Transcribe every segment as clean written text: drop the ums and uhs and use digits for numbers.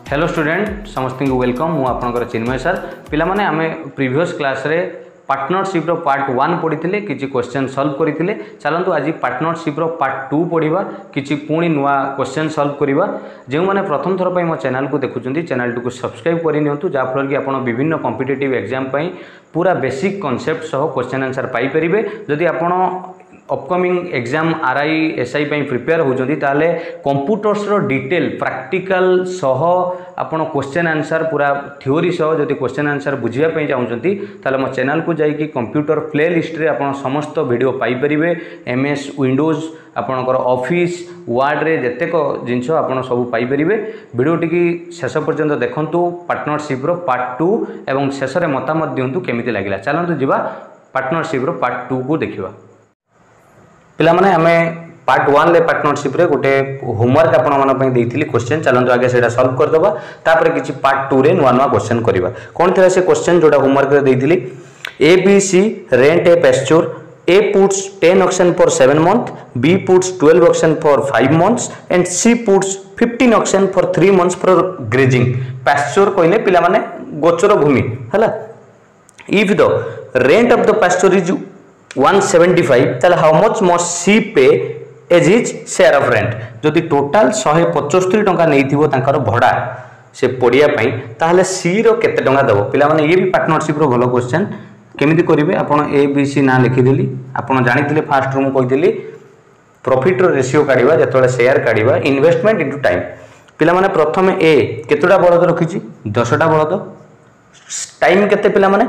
Hello student समस्त को welcome मु आपनकर चिन्मय सर पिला माने आमे प्रीवियस क्लास रे पार्टनरशिप रो पार्ट 1 पढ़ी किछि क्वेश्चन सॉल्व करथिले। चलंतु आज पार्टनरशिप रो पार्ट 2 पढ़िबा किछि पुणी नुआ क्वेश्चन सॉल्व करिबा। जे माने प्रथम थर पई मो चैनल को देखुचंती चैनल को सब्सक्राइब करि नियंतु जा फल कि आपण विभिन्न कॉम्पिटिटिव एग्जाम पई पूरा बेसिक कांसेप्ट सह क्वेश्चन आंसर पाई परिबे। जदि आपण अपकमिंग एग्जाम आरआई एसआई पई प्रिपेयर होजंती ताले कंप्यूटर्स रो डिटेल प्रैक्टिकल सह आपण क्वेश्चन आंसर पूरा थ्योरी सह जदि क्वेश्चन आंसर बुझिया पई चाहउचंती ताले मो चैनल को जाई कि कंप्यूटर प्लेलिस्ट रे आपण समस्त वीडियो पाई परिबे। एमएस विंडोज आपणकर ऑफिस वर्ड रे जतेक जिंस आपण सब पाई परिबे। वीडियो टिकी शेष पर्यंत देखंतु पार्टनरशिप रो पार्ट 2 एवं शेष रे मतामत दियंतु केमिति लागिला। चलंतु जिबा पार्टनरशिप रो पार्ट 2 को देखिबा। पिला माने हमें पार्ट 1 ले पार्टनरशिप रे गोटे होमवर्क आपण मन पई देइथिली क्वेश्चन। चलंतु आगे सेटा सॉल्व कर दबा तापर किछि पार्ट 2 रे नुवा नुवा क्वेश्चन करिबा। कोन थिला से क्वेश्चन जोडा होमवर्क रे देइथिली A B C rent a pasture A puts 10 oxen for 7 months, B puts 12 oxen for 5 months and C puts 15 oxen for 3 months for grazing। pasture कहले पिला माने गोचर भूमि हला। if the rent of the pasture is 175 ताले how much must C pay as his share of rent। जदि total 175 टंका नेइथिबो तांकर भडा से पडिया पई ताहले C रो केते टंका दबो। पिला माने ये भी पार्टनरशिप रो भलो क्वेश्चन केमिति करिवे। आपण ए बी सी ना लिखि देली आपण जानिथिले फास्ट रूम कहिथिली प्रॉफिट रो रेशियो काढिबा जतोले शेयर काढिबा इन्वेस्टमेंट इनटू टाइम। पिला माने प्रथमे ए केतोडा बळद रखिछि 10टा बळद टाइम केते पिला माने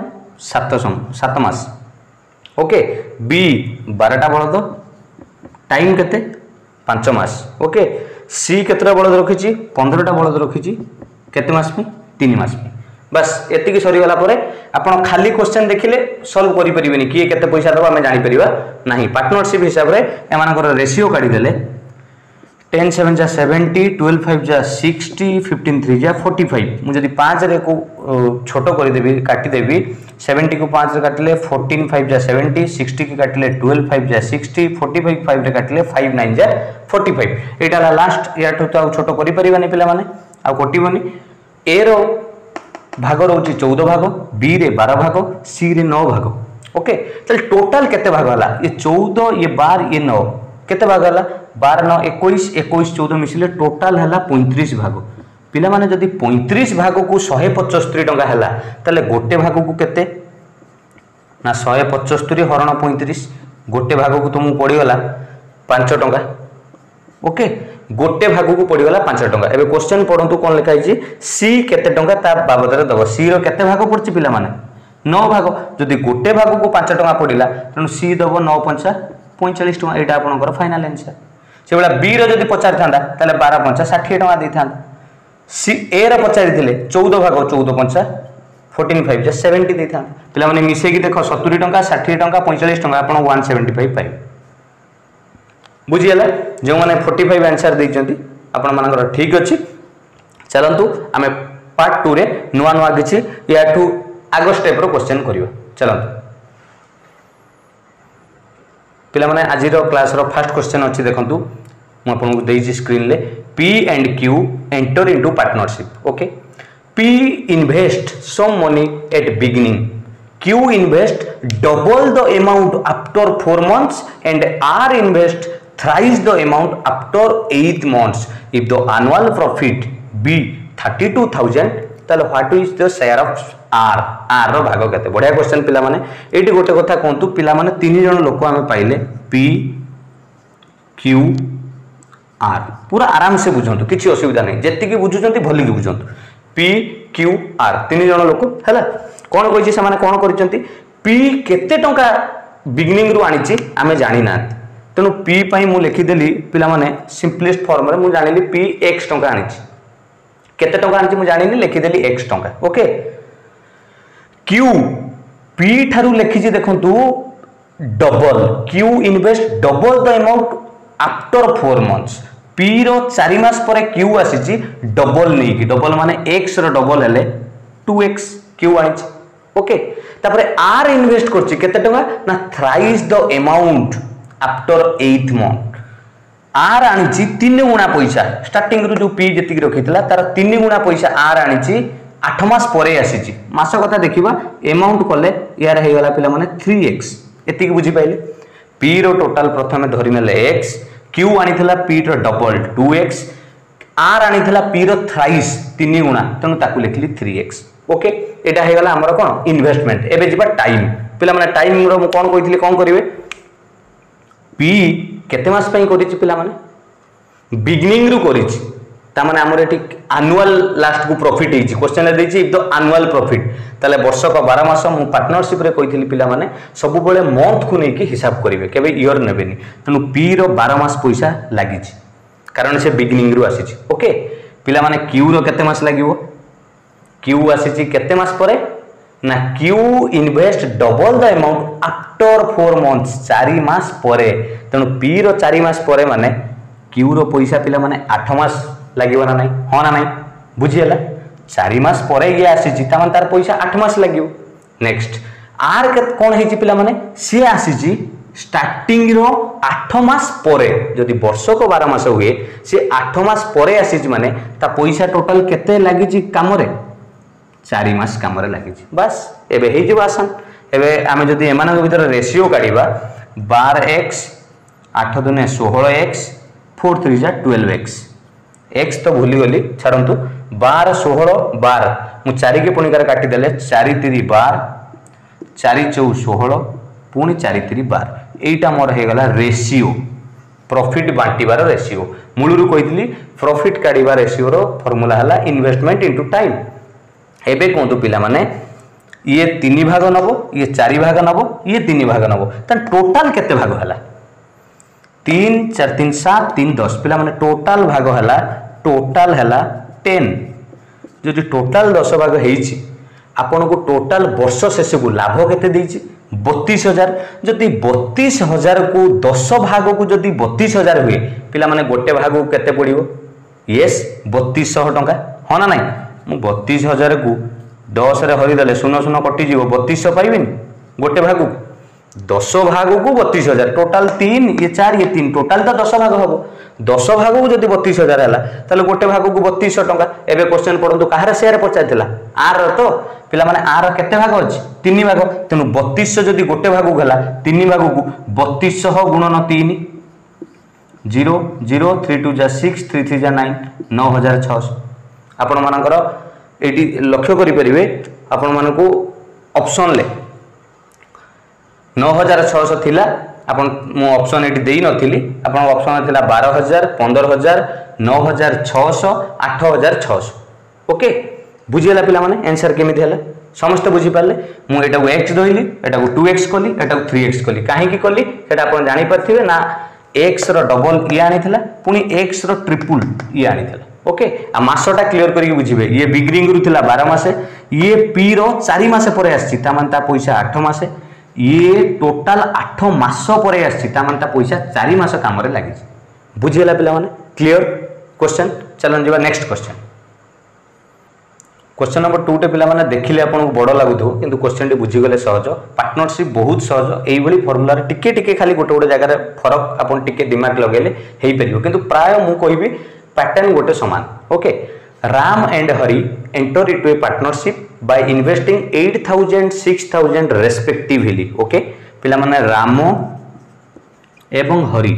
7 मास ओके। बी 12टा बळद टाइम केते 5 मास ओके। सी केतोडा बळद रखिछि 15टा बळद रखिछि केते मास में 3 मास में। बस एतिकी सरी गला परे आपण खाली क्वेश्चन देखिले सॉल्व करि परिबेनी कि केते पैसा दबा हमें जानि परिबा नाही। पार्टनरशिप हिसाब रे एमानकर रेशियो काढी देले 10 7 जा 70 12 5 जा 60 15 3 जा 45। मु जदी 5 रे को छोटो करि देबी काटि देबी 70 को 5 रे काटिले 14 5 जा 70 60 के काटिले 12 5 जा 60 45 5 रे काटिले 5 9 जा 45। एटा लास्ट या तो छोटो करि परिबानी पिला माने आ कोटिबनी। ए रो भाग रोची 14 भाग, बी रे 12 भाग, सी रे 9 भाग ओके। चल टोटल केते भाग हला ये 14 ये 12 ये 9 केते भाग हला 12 9 21 21 14 मिसिले टोटल हला 35 भाग। पिला माने जदी 35 भाग को 175 टंका हला तले गोटे भाग को केते ना 175 हरण 35 गोटे भाग को तुमु पड़ी गला 5 टंका ओके। गोटे भाग को पड़ी गला 5 टंका। एबे क्वेश्चन पढंतु कोन लिखा हिची सी केते टंका ता बाबद रे दबो। सी रो केते भाग पड़छि पिला माने 9 भाग। जदी गोटे भाग को 5 टंका पड़िला तनु सी दबो 9 5 45 टंका। एटा आपनकर फाइनल आंसर। से बेला बी रो जदी पचार थांदा ताले 12 5 60 टंका देई थांदा। सी ए रो पचारि थिले 14 भाग 14 5 14 5 जा 70 देई थांदा। पिला माने मिसे की देखो 70 टंका 60 टंका 45 टंका आपन 175 पाइ बुझीला। जो माने 45 आंसर देइचंती आपण मानकर ठीक अछि। चलंतु आमे पार्ट 2 रे नुवा नुवा किछि याठू आगो स्टेप रो क्वेश्चन करियो। चलंतु पिला माने आज रो क्लास रो फर्स्ट क्वेश्चन अछि देखंतु म आपन को देइछि स्क्रीन ले P and Q enter into partnership okay. P invest some money at beginning, Q invest double the amount after 4 months and R invest thrice the amount after 8 months। if the annual profit be 32,000 ताले what is the share of R। R रो भाग केते। बढ़िया question पिला माने eighty गोटे कथा कोंतु पिला माने 3 जण लोक हमें पाइले P Q R पूरा आराम से बुझंतु किछि असुविधा नै जेति की बुझुचंती भली की बुझंतु P Q R 3 जण लोक हला। कोन कहिछि से माने कोन करिचंती P केते टंका बिगिनिंग रु आनिछि आमे जानि ना तेणु P पाई मु लिखि देली पिला माने सिंपलेस्ट फॉर्म रे मु जानिली P x टंका आनिछि केते टंका आनिछि मु जानिली लिखि देली x टंका ओके। Q P थारु लिखिछि देखंतु double Q invest double the amount after 4 months. P रो 4 मास परे Q आसीछि डबल नै कि डबल माने x रो डबल हेले 2x Q आइछि ओके। तापरे R इन्वेस्ट करछि केते टंका ना thrice the amount after 8 month R आनी 3 गुणा पैसा स्टार्टिंग रू जो पी जी रखी तार 3 गुणा पैसा आर आनी 8 मास पर आसी मास कथा देखा एमाउंट कले यार होगा पे 3x एति बुझीपारे पी रो टोटाल प्रथम धरी एक्स क्यू आनी पी रो डबल 2x आर आनी पी रो थ्राइस 3 गुणा तेणु ताकू लिखली 3x ओके एटा हो गला हमर कोन इन्वेस्टमेंट एबे जिबा टाइम पिला माने टाइम रो कोन कहितली कोन करिवे पी केते मास पई करिछि पिला माने बिगिनिंग रु करिछि ता माने हमर एटी एनुअल लास्ट को प्रॉफिट हिछि क्वेश्चन देछि इफ द एनुअल प्रॉफिट ताले वर्ष को 12 मास मु पार्टनरशिप रे कहितली पिला माने सब बेले मंथ को नै कि हिसाब करिवे केबे ईयर नेबेनी तनु पी रो 12 मास पैसा लागिछि कारण से बिगिनिंग रु आसीछि ओके पिला माने क्यू रो केते मास लागिवो क्यू आसीछि केते मास परे ना Q invest double the amount after 4 months 4 मास परे तेणु पी रो 4 मास परे माने क्यू रो पैसा पिला माने 8 मास लागिवो ना नाही हो ना नाही बुझियला 4 मास परे ये आसीछि त तार पैसा 8 मास लागिवो नेक्स्ट आर के कोन हेछि पिला माने सी आसीछि स्टार्टिंग रो 8 मास परे जदि वर्ष को 12 मास हुए से 8 मास परे आसीछि माने ता पैसा टोटल केते लागिछि काम रे 4 मास काम रे लागिछि बस एबे हे जे आसान एबे आमे जदि एमानक भीतर रेशियो काढिबा 12x 8 दुने 16x 4 3 जा 12x x तो भूली गली छाड़ंतु 12 16 12 मु 4 के पुणिकार काटी देले 4 3 12 4 4 16 पुणी 4 3 12 एटा मोर हे गला रेशियो प्रॉफिट बांटीबार रेशियो मूलरू कहितली प्रॉफिट काढिबा रेशियो रो फार्मूला हला इन्वेस्टमेंट इनटू टाइम एबे कोंतु पिला माने ये 3 भाग नबो ये 4 भाग नबो ये 3 भाग नबो त टोटल केते भाग हला 3 4 3 7 3 10 पिला माने टोटल भाग हला 10 जो टोटल 10 भाग हेछि आपन को टोटल वर्ष शेष को लाभ केते देछि 32000 जदि 32000 को 10 भाग को जदि 32000 हुए पिला माने गोटे भाग को केते पड़िबो यस 3200 टंका हो ना नहीं मु 32000 को 10 रे हरि देले 0 0 कटि जीवो 3200 पाइबेनी गोटे भाग को 10 भाग को 32000 टोटल 3 ये 4 ये 3 टोटल तो 10 भाग हबो 10 भाग को जदि 32000 हला ताले गोटे भाग को 3200 टंका एबे क्वेश्चन पढंतु काहर शेयर पचाइतिला आर तो पिला माने आर केते भाग अछि 3 भाग तेनु 3200 जदि गोटे भाग को हला 3 भाग को 3200 गुणन 3 0 0 3 2 जा 6 3 3 जा 9 9600 आपण मानकर एटी लक्ष्य करि परिबे आपण मानको ऑप्शन ले 9600 थिला आपण मो ऑप्शन एटी देई नथिली आपण ऑप्शन थिला 12000 15000 9600 8600 ओके बुझियला पिला माने आंसर केमिति हला समस्त बुझी पाले मु एटा को x दोइली एटा को 2x कली एटा को 3x कली काहे की कली सेटा आपण जानि परथिबे ना x रो डबल ई आनिथिला पुनी x रो ट्रिपल ई आनिथिला ओके आ मासटा क्लियर करिक बुझिबे ये बिगिनिंग रु थिला 12 मासे ये पी रो 4 मासे परे आछि ता मान ता पैसा 8 मासे ये टोटल 8 मास परे आछि ता मान ता पैसा 4 मास काम रे लागि बुझियला पिला माने क्लियर क्वेश्चन चलन जेबा नेक्स्ट क्वेश्चन क्वेश्चन नंबर 2 टे पिला माने देखिले आपन को बड़ लागुथो किंतु क्वेश्चन टे बुझी गले सहज पार्टनरशिप बहुत सहज एई भली फार्मूला रे टिके टिके खाली गोटे गोटे जगह रे फरक आपन टिके दिमाग लगेले हेई परियो किंतु प्राय मु कहिबी पैटर्न गोटे समान okay Ram and Hari enter into a partnership by investing 8000 6000 respectively okay पिला माने राम एवं हरि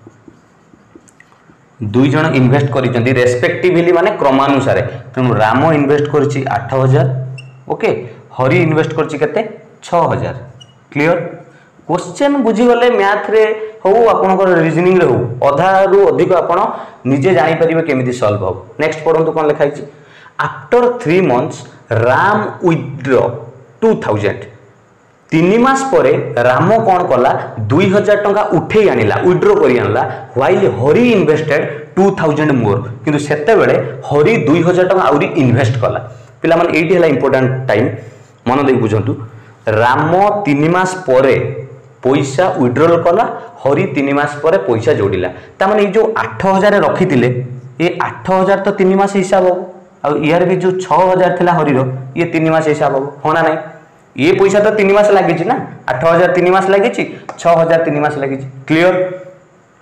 दुई जन इन्वेस्ट करिसेंती रेस्पेक्टिवली माने क्रमानुसार तेणु राम इन्वेस्ट करछि 8000 ओके हरि इन्वेस्ट करछि केते 6000 क्लियर क्वेश्चन बुझी गले मैथ रे हो आपनकर रीजनिंग रे हो अधा रु अधिक आपण निजे जानि परिबे केमिति सॉल्व हो नेक्स्ट पढंतु कोन लिखा हिची आफ्टर 3 मंथ्स राम विथड्रॉ 2000 3 मास परे राम कोन कला 2000 टंका उठेई आनिला विथड्रॉ करी आनला व्हाइल हरि इन्वेस्टेड 2000 मोर किंतु सेते बेले हरि 2000 टंका आउरी इन्वेस्ट कला पिला मन एठी हला इंपोर्टेंट टाइम मन देई बुझंतु राम 3 मास परे पैसा विड्रॉल कला हरि 3 मास परे पैसा जोड़िला ता माने जो 8000 रखी थिले ये 8000 तो 3 मास हिसाब हो आ यार भी जो 6000 थिला हरि रो ये 3 मास हिसाब हो होना नहीं ये पैसा तो 3 मास लागि छि ना 8000 3 मास लागि छि 6000 3 मास लागि छि क्लियर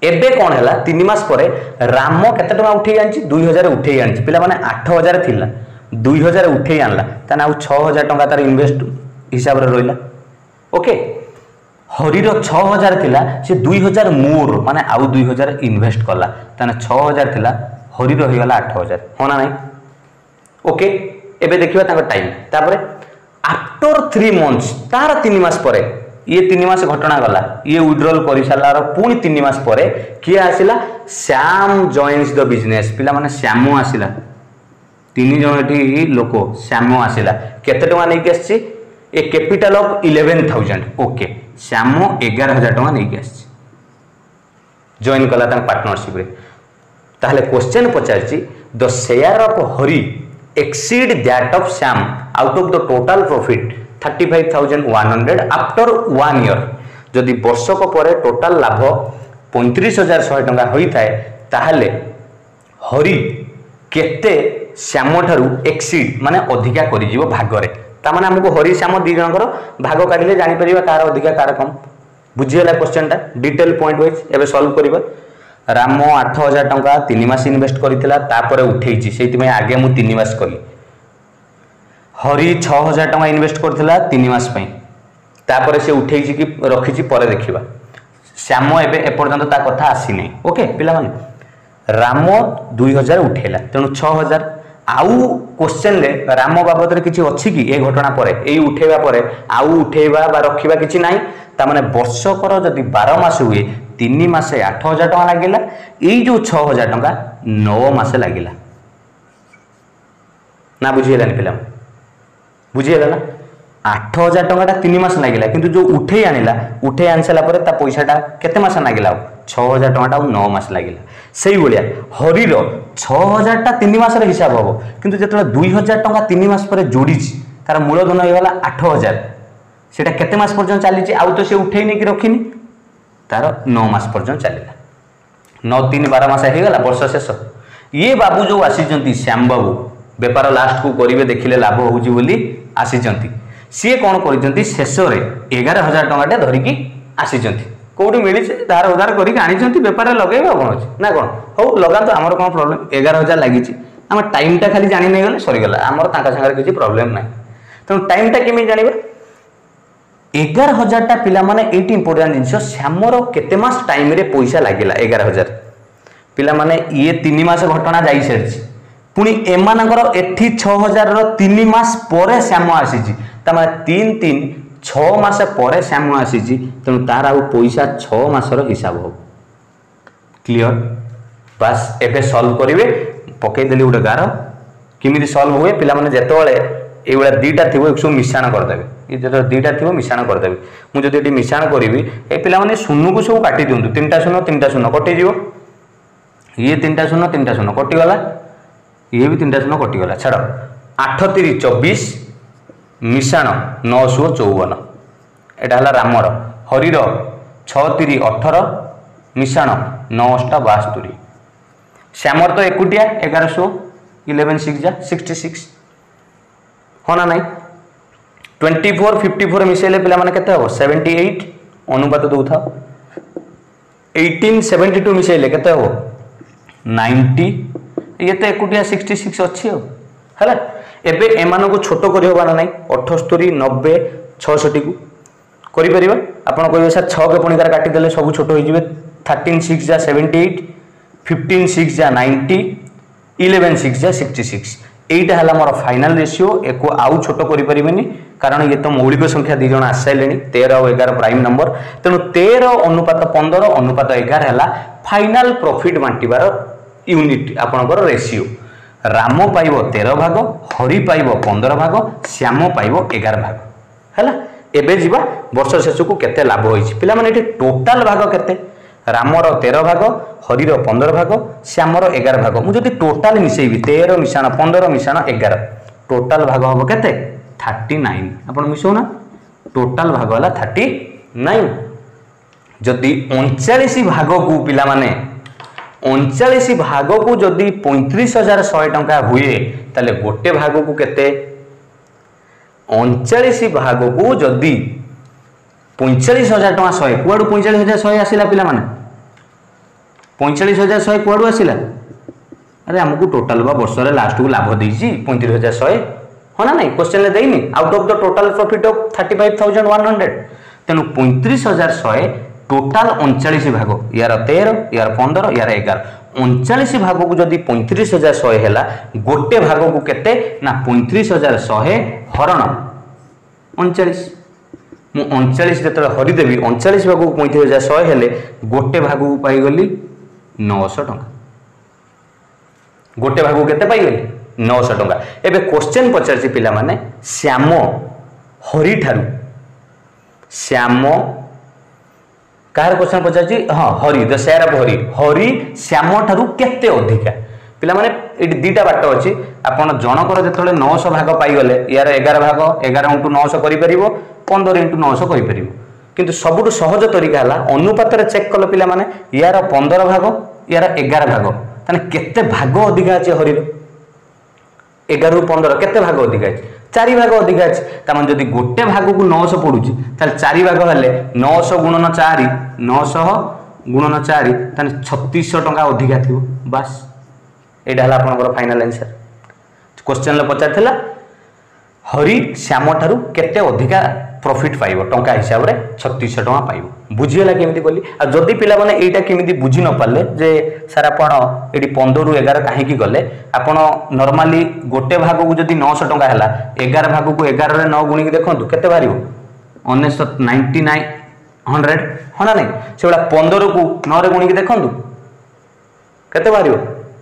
एबे कौन है 3 मास पर राम केते टका उठे आनी 2000 उठे आनी पिला माने 8000 थिला 2000 उठे आनला ताना 6000 टका तार इन्वेस्ट हिसाब रे रोइला ओके हरीर 6000 थिला से 2000 मोर माने आउ 2000 इन्वेस्ट कला ताना 6000 थिला हरीर हो गला 8000 होना नहीं ओके एबे देखिबा ताको टाइम तापर आफ्टर 3 मंथ्स तार 3 मास पर ये 3 मास घटना गला ये विड्रॉल कर सारार पुणी 3 मास पर किए आसिला श्याम जॉइन्स द बिजनेस पिला माने श्याम आसिला 3 जण एठी लोक श्याम आसिला केते टका नै के आछि a capital of 11000 okay Shyam 11000 टका नै के आछि जॉइन कला ता पार्टनरशिप रे ताहले क्वेश्चन पचारछि the share of Hari exceed that of Shyam out of the total profit 35,100 after 1 year जदि वर्षक पर टोटल लाभ 35,100 टका होइथाय ताहले हरि केते श्याम ठारू एक्सीड माने अधिका करि जीवो भाग रे ता माने हमको हरि श्याम दी जनकर भाग काढिले जानि परिबा कार अधिका कार कम बुझियला क्वेश्चन टा डिटेल पॉइंट वाइज एबे सॉल्व करिबा राम 8000 टका 3 मास इन्वेस्ट करितला तापर उठेइची सेति में आगे मु 3 मास कली हरि 6000 टका इन्वेस्ट करथिला 3 मास पई तापर से उठेइची कि रखिची पर देखिबा श्याम एबे ए पर्यंत ता कथा आसी नै ओके पिला माने राम 2000 उठेला तेनु 6000 आउ क्वेश्चन ले राम बाबत रे किछि अछि कि ए घटना पर एई उठेबा पर आउ उठेबा बा रखिबा किछि नाही ता माने वर्षकर जदि 12 मास हुए 3 मासे 8000 टका लागिला एई जो 6000 टका 9 मासे लागिला ना बुझियला नि पिला बुझियला ना 8000 टका 3 मास लागिला किंतु जो उठे आनिला उठे आनसला पर ता पैसाटा केते मास लागिला 6000 टका 9 मास लागिला सेही बलिया हरिर 6000 टा 3 मास रे हिसाब होबो किंतु जेतला 2000 टका 3 मास पर जोडीची तार मूलधन होइगला 8000 सेटा केते मास पर्यंत चलीची आउ तो से उठेई नै कि रखिनी तार 9 मास पर्यंत चलीला 9 3 12 मास हेगला वर्ष शेष ये बाबू जो आसीजंती श्याम बाबू व्यापार लास्ट को करिवे देखिले लाभ होउची बोली आसीजंती सी कौन कर शेष में 11000 टका धरिकी आसीजंती कौटी मिली धार उधार करके आनी बेपार लगेगा कौन अच्छे ना कौन हो लगा तो आमर कौन प्रोब्लेम 11000 लगी आम टाइमटा खाली जानी नहीं गले सरीगला आमर सागर किसी प्रोब्लेम ना तेणु टाइमटा केमी जाना 11000 टा पिला माने एटी इंपोर्टेंट जिनस श्यामर केते मास टाइम रे पैसा लागिला 11000 पिला माने ये 3 मास घटना जाई सारी पुणी एमानकर एठी 6000 रो 3 मास परे श्याम आसीची तमाने 3 3 6 मास परे श्याम आसीची तेणु तार आउ पैसा 6 मासर हिसाब हो क्लियर बस एबे सॉल्व करिवे पकई देली उडे गार किमिति सॉल्व हुए पिला माने जेतोळे एवडा दीटा थिबो एक मिश्रण कर देबे ये जेतो दीटा थिबो मिश्रण कर देबे मु जदि एटी मिश्रण करिवि ए पिला माने शून्य को सब काटी दियंतु 3टा शून्य कटि जीवो ये 3टा शून्य कटि गला ये भी 3टा शून्य कटिगला छाड़ 8 3 24 मिशाण 9 6 54 एटा हला रामर हरिर 6 3 18 मिशाण 9 8 72 श्यामर तो एकुटिया 1100 11 6 जा 66 होना नहीं 24 54 मिसेले पिला माने केते हो 78 अनुपात दउ था 18 72 मिसेले केते हो 90 ये तो एकुटिया 66 अच्छी हो है एबे एमान को छोट कर ना 78 90 66 को करि परिबा आपण कहबे सर 6 के पुणी काटी देले सब छोट हो जिवे 13 6 जा 78 15 6 जा 90 11 6 जा 66 एटा हला मोर फाइनल रेशियो एको आउ छोट करि परिबेनी कारण ये तो मौलिक संख्या दी जण आसाइलेनी 13 और 11 प्राइम नंबर तेणु 13 अनुपात 15 अनुपात 11 हला फाइनल प्रॉफिट बांटीबार यूनिट आपणकर रेशियो राम पाइब 13 भाग हरि पाइब 15 भाग श्याम पाइब 11 भाग है एबे जीवा वर्ष शेष को केते लाभ होइछि पिला माने एठी टोटल भाग केते रामर 13 भाग हरिर 15 भाग श्यामर 11 भाग मु जदि टोटल मिसेइबी 13 मिशाण 15 मिशाण 11 टोटल भाग होबो केते 39 आपण मिसौना टोटल भाग वाला 39 जदि 39 भाग को पिला माने 39 भाग को जदि 35,100 टंका हुए ताले गोटे भाग को केते 39 भाग को जदि 45,000 टंका 100 कुआडू 45,100 आसिला पिला माने 45,100 कुआड़ू आसिला अरे आमको टोटाल बा वर्ष लास्ट को लाभ देछि 35,100 हाँ ना नहीं क्वेश्चन देनी out of the total profit of 35,100 तेणु 35,100 टोटाल 39 भाग यार 13 यार 15 यार 11 39 भाग को जदि 35,100 है गोटे भाग को केते ना 35,100 हरण 39 मु 39 जो हरिदेवी 39 भाग को 35,100 हेले गोटे भाग को पाईगली 900 टंका गोटे भाग को केते पाईगली 900 टंका एबे क्वेश्चन पचारछि पिला माने श्याम हरि ठारू श्याम कार क्वेश्चन पचारछि हां Hari the share of Hari Shyam ठारू केते अधिका पिला माने एटी दीटा बाट अछि आपण जनकर जेतले 900 भाग पाई गले यार 11 भाग 11 * 900 करि परिबो 15 * 900 करि परिबो किंतु सबुठु सहज तरीका हला अनुपात रे चेक कलो पिला माने यार 15 भाग यार 11 भाग तने केते भाग अधिका अछि हरि रो 11 * 15 केते भाग अधिका अछि 4 भाग अधिका अछि तमन जदि गोटे भाग को 900 पडुछि ताले 4 भाग हेले 900 गुणन 4 900 गुणन 4 तने 3600 टंका अधिका थिबो बस एटा हला आपनकर फाइनल आंसर क्वेश्चन ले पचार थिला हरि श्याम ठारू केते अधिका प्रॉफिट पाइबो टंका हिसाब रे 3600 टंका पाइबो बुझियला केमिति बोली आ जदी पिला माने एटा केमिति बुझि न पाले जे सर आपण एडी 15 रु 11 काहे की गले आपण नॉर्मली गोटे भाग को जदी 900 टंका हला 11 भाग को 11 रे 9 गुणी के देखंतु केते बारिबो 99 हना नहीं सेबला 15 को 9 रे गुणी के देखंतु केते बारिबो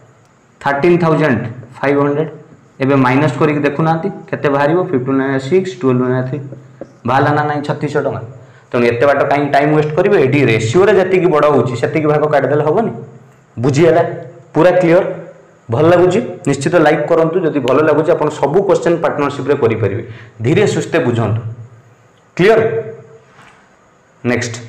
13,500 एबे माइनस करी देखु नांती केते बाहरिबो 59.6 12.3 बाला ना नहीं 3600 टंका तेणु एते बाट कहीं टाइम वेस्ट करिवे एडी रेशियो रे जति की बड़ होची सेति की भाग काट देले होबनी बुझी हला पूरा क्लियर भल लागुची निश्चित लाइक करंतु जदि भल लागुची आपण सब क्वेश्चन पार्टनरशिप रे करि परिबे धीरे सुस्ते बुझंतु क्लियर नेक्स्ट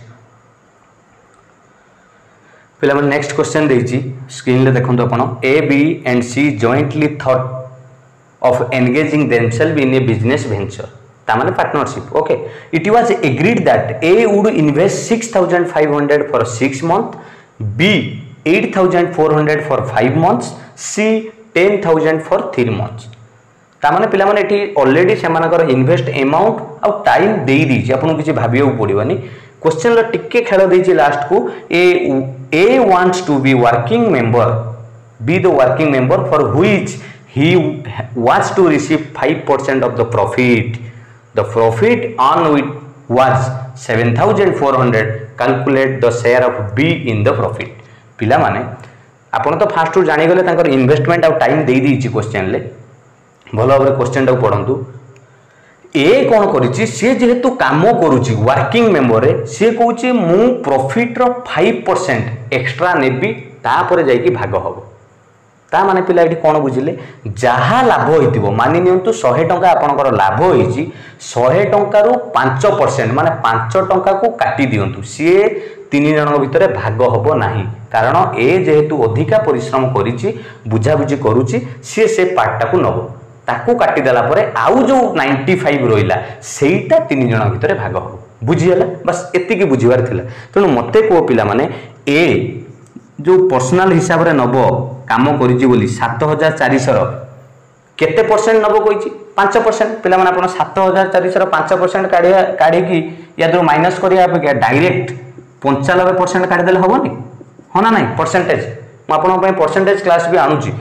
पिला मन नेक्स्ट क्वेश्चन देछि स्क्रीन ले देखंतु आपण A B and C jointly thought of engaging themselves in a business venture tamane partnership okay it was agreed that A would invest 6,500 for 6 months B 8,400 for 5 months C 10,000 for 3 months tamane pila mane eti already semanakar invest amount au time dei dichi apun kichi bhabiya पड़िबनी question ला टिके खेल देछि last को A wants to be working member be the working member for which he was to receive 5% of the profit. The profit earned with was 7,400. Calculate the share of B in the profit. पिला माने आपण तो fast रु जानि गले तांकर investment आउ time देई दीची क्वेश्चन ले भलो भाबरे क्वेश्चन टा पढंतु ए कोन करिछि से जेहेतु काम करूछि वर्किंग मेंबर रे से कहूछि मु प्रॉफिट रो 5% एक्स्ट्रा नेबी तापर जाई की भाग हबो ता माने पिला एठी कोन बुझिले जहा लाभ होइतिबो मानि नियंतु 100 टंका आपनकर लाभ होइछि 100 टंका रु 5% माने 5 टंका को काटी दियंतु सिए तीन जन भितर भाग हबो नाही कारण ए जेहेतु अधिका परिश्रम करिछि बुझा बुझी करूछि सिए से पार्टटा को नबो ताकू काटी देला परे आउ जो 95 रोइला सेईटा तीन जन भितर भाग हबो बुझियला बस एति की बुझिवार थिला तनु मते को पिला माने ए जो पर्सनल हिसाब रे नबो काम करिछि बोली 7,400 रो केते परसेंट नबो कहिछि 5% पिला माने आपण 7,400 रो 5% काढी की या जो माइनस करिया पे डायरेक्ट 95% काढी देले होबनी होना नहीं परसेंटेज म आपण पय परसेंटेज क्लास भी आनुची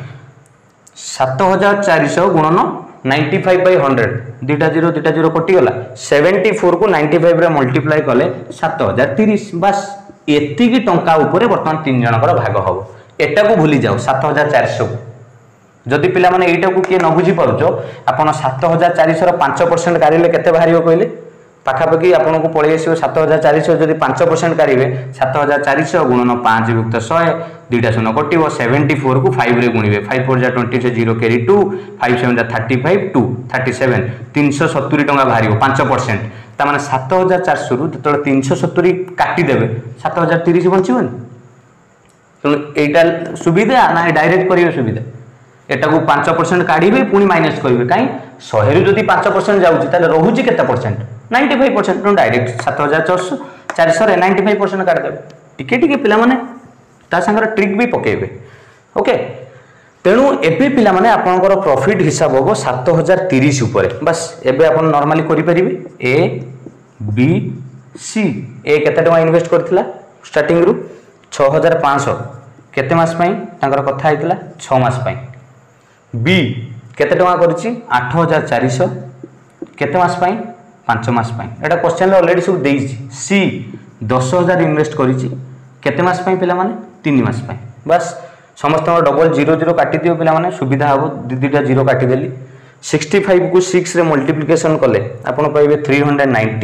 7,400 गुणन 95/100 दुटा जीरो कटि गला 74 को 95 रे मल्टीप्लाई कले 7,030 बस एति की टंका ऊपर वर्तमान तीन जनकर भाग हबो एटा को भूली जाओ 7,400 जदि पिला माने एटा को के न बुझी पारुचो आपण 7,400 रो 5% काढिले केते बाहरियो कहले पाखापाखि आपन को पळै आसीबो 7,400 जदि 5% काढिबे 7,400 गुणन 5 युक्त 100 दुटा शून्य कटिबो 74 को 5 रे गुणिबे 5 4 जा 20 से 0 कैरी 2 5 7 जा 35 2 37 370 टंका बाहरियो 5% ता माने 7,400 रु जतले 370 काटी देबे 7,030 बंचिबन तो एटा सुविधा ना डायरेक्ट करियो सुविधा एटा को 5% काढिबे पुनी माइनस करिवे काई 100 रु जदि 5% जाउची ताले रहुची केते परसेंट 95% नो डायरेक्ट 7,400 रे 95% काट देबे टिके टिके पिला माने ता संगर ट्रिक भी पकेबे ओके। तेणु एबे पिला माने आपनकर प्रॉफिट हिसाब होबो 7030 ऊपर बस एबे आपन नॉर्मली करि परिबे ए बी सी ए केते टका इन्वेस्ट करथिला स्टार्टिंग रु 6500 केते मास पई तांकर कथा आइतला 6 मास पई। बी केते टका करछि 8400 केते मास पई 5 मास पई एटा क्वेश्चन ऑलरेडी सब देइछि। सी 10000 इन्वेस्ट करिछि केते मास पई पिला माने 3 मास पई बस समस्त डबल 00 काटि दियो पिला माने सुविधा हबो दीटा 0 काटि देली। 65 को 6 रे मल्टीप्लिकेशन कले आपण पाइबे 390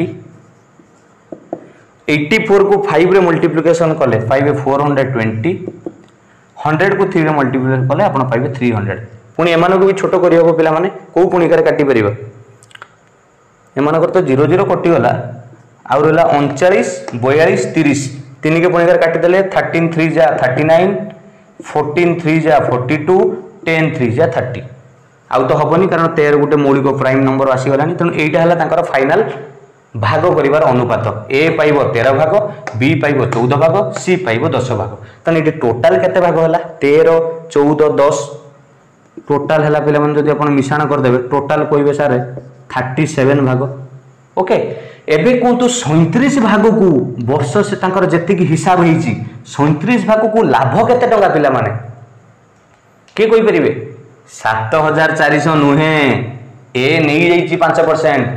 84 को 5 रे मल्टीप्लिकेशन कले पाइबे 420 100 को 3 रे मल्टीप्लिकेशन कले आपण पाइबे 300 पुनी एमानको भी छोटो करि हबो पिला माने को पुनी करे काटि परिबो एमानकर तो 00 कटि गला आ रहला 39 42 30 तीन के पुनी करे काटि देले 13 3 जा 39 14 3 जा 42 10 3 जा 30 आउ तो हबनी कारण 13 गुटे मौलिक प्राइम नंबर आसी गलानी तेनु एटा हला तांकर फाइनल भाग करिवार अनुपात ए पाइबो 13 भाग बी पाइबो 14 भाग सी पाइबो 10 भाग तने एटी टोटल केते भाग हला 13 14 10 टोटल हला पिला मन जदि आपण मिश्रण कर देबे टोटल कोइबे सारे 37 भाग ओके। एबे कोंतु 37 भाग को वर्ष से तांकर जेति की हिसाब हेची 37 भाग को लाभ केते टका पिला माने के कोइ परिबे 7400 नुहे ए नेई जाईची 5%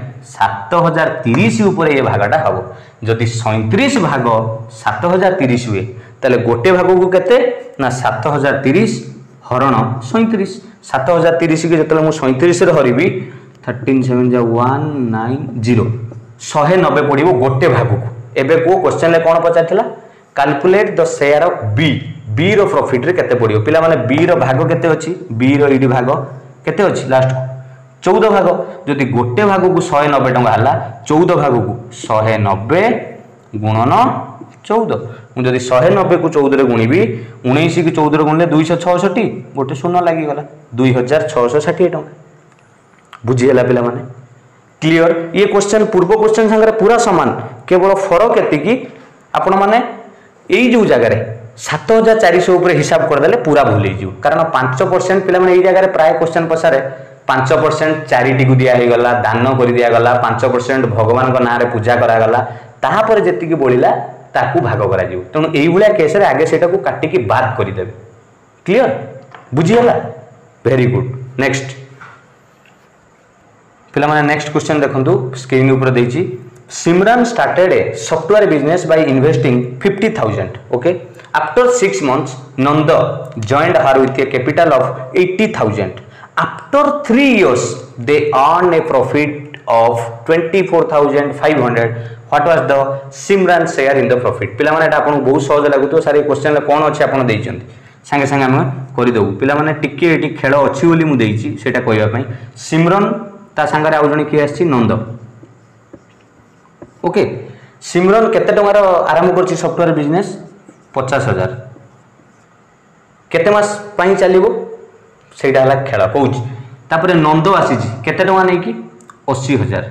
7030 ऊपर ये भागटा हबो जदि 37 भाग 7030 हुए ताले गोटे भाग को केते ना 7030 हरण 37 7030 के जतले मु 37 रे हरिबी 13 7 जा 190 190 पड़िबो गोटे भाग को। एबे को क्वेश्चन ले कोन पचाथिला calculate the share of B B रो प्रॉफिट रे केते पड़िबो पिला माने बी रो भाग केते अछि बी रो इडी भाग केते अछि लास्ट 14 भाग जदि गोटे भाग को 190 टंका हला 14 भाग को 190 गुणन 14 मु जदि 190 को 14 रे गुणीबी 19 की 14 रे गुणले 266 गोटे शून्य लागि गला 2660 टंका बुझी हला पिला माने क्लियर। ये क्वेश्चन पूर्व क्वेश्चन संगे पूरा समान केवल फरक एति कि आपण माने एई जो जगह रे 7400 ऊपर हिसाब कर देले पूरा भूल ही जिवो कारण 5% पिला माने एई जगह रे प्राय क्वेश्चन पसारे 5% चैरिटी को दिया हे गला दान कर दिया गला 5% भगवान को नाम रे पूजा करा गला ताहा पर जेति की बोलिला ताकू भाग करा जिवो तनु एई बुलिया केस रे आगे सेटा को काटी की बात करि देबे क्लियर बुझी हला वेरी गुड। नेक्स्ट पिला माने नेक्स्ट क्वेश्चन देखंतु स्क्रीन ऊपर देछि Simran started a software business by investing 50000 okay after 6 months Nand joined her with a capital of 80000 after 3 years they earned a profit of 24500 what was the Simran share in the profit पिला माने एटा आपन बहुत सहज लागुतो सारे question ले कोन अछि आपन देइचंती संगे संगे हम करि दउ पिला माने टिके एटी खेल अछि बोली मु देइची सेटा कहबा पई सिमरन ता संगे आउ जणी की आछि नंद ओके सिमरन केते टंगार आरंभ करछि सॉफ्टवेयर बिजनेस 50000 केते मास पई चलिबो सेटा हला खेल कहूछि तापरे नंद आसीछि केते टंगा नै कि 80000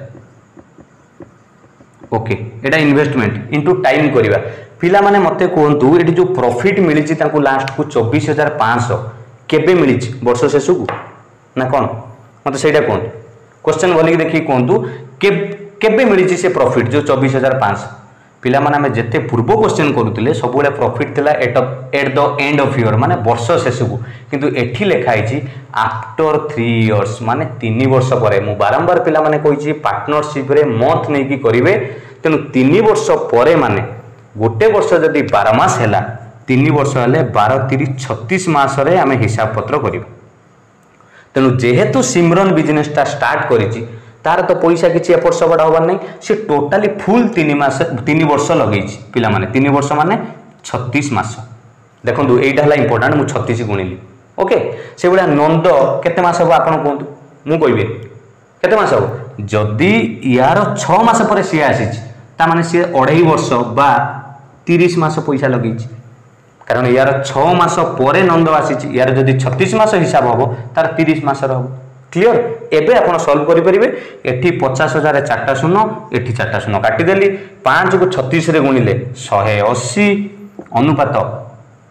ओके एटा इन्वेस्टमेंट इनटू टाइम करिवा पिला माने मते कोहंतु एटी जो प्रॉफिट मिलिछि तांको लास्ट को 24500 केबे मिलिछि वर्ष शेष को ना कोन मते सेटा कोन क्वेश्चन बोली देखि कोहंतु केबे मिलिछि से प्रॉफिट जो 24500 पिला माने हमें जेते पूर्व क्वेश्चन करूतिले सब बेले प्रॉफिट थिला at the end of year माने वर्ष शेष को किंतु एठी लेखा आइछि आफ्टर 3 years माने 3 वर्ष परे मु बारंबार पिला माने कहिछि पार्टनरशिप रे मंथ नै कि करिवे तेनु 3 वर्ष परे माने गोटे वर्ष जदि 12 मास हैला 3 वर्ष हेले 12 30 36 मास रे हमें हिसाब पत्र करिवे तेनु जेहेतु सिमरन बिजनेस ता स्टार्ट करिछि तार तो पैसा किछि एपट सबड होबार नै से टोटली फुल 3 वर्ष लगेछि पिला माने 3 वर्ष माने 36 मास देखंतु एटा हला इंपोर्टेंट मु 36 गुणिली ओके से बडा नंद केते मास हो आपण कोंतु मु कहबे केते मास हो जदी यार 6 मास परे से आसीछि ता माने से 2.5 वर्ष बा 30 मास पैसा लगेछि कारण यार 6 मास परे नंद आसीछि यार जदी 36 मास हिसाब होबो तार 30 मास रहबो क्लियर एबे आपण सॉल्व करि परिबे एठी 50000 रे 4टा शून्य एठी 4टा शून्य काटी देली 5 को 36 रे गुणिले 180 अनुपात